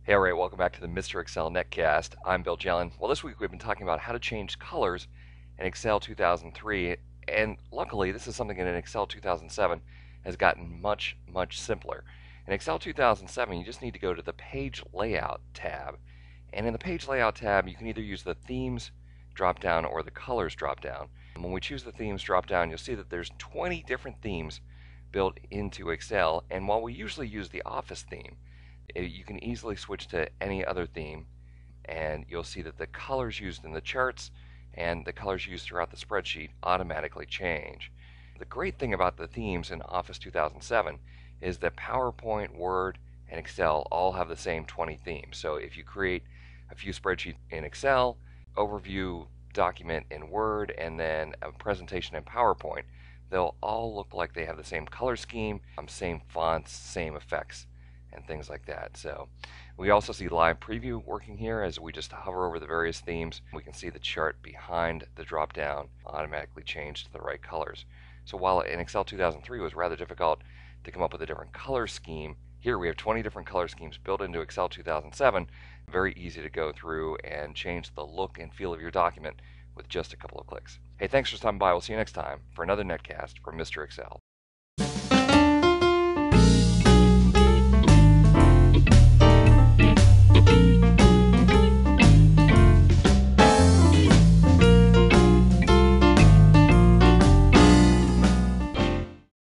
Hey, all right, welcome back to the Mr. Excel Netcast. I'm Bill Jelen. Well, this week we've been talking about how to change colors in Excel 2003, and luckily this is something in Excel 2007 has gotten much, much simpler. In Excel 2007, you just need to go to the Page Layout tab, and in the Page Layout tab, you can either use the Themes drop-down or the Colors drop-down. When we choose the Themes drop-down, you'll see that there's 20 different themes built into Excel, and while we usually use the Office theme, you can easily switch to any other theme, and you'll see that the colors used in the charts and the colors used throughout the spreadsheet automatically change. The great thing about the themes in Office 2007 is that PowerPoint, Word, and Excel all have the same 20 themes. So if you create a few spreadsheets in Excel, overview document in Word, and then a presentation in PowerPoint, they'll all look like they have the same color scheme, same fonts, same effects, and things like that. So we also see live preview working here as we just hover over the various themes. We can see the chart behind the drop down automatically change to the right colors. So while in Excel 2003 it was rather difficult to come up with a different color scheme, here we have 20 different color schemes built into Excel 2007. Very easy to go through and change the look and feel of your document with just a couple of clicks. Hey, thanks for stopping by. We'll see you next time for another netcast from Mr. Excel.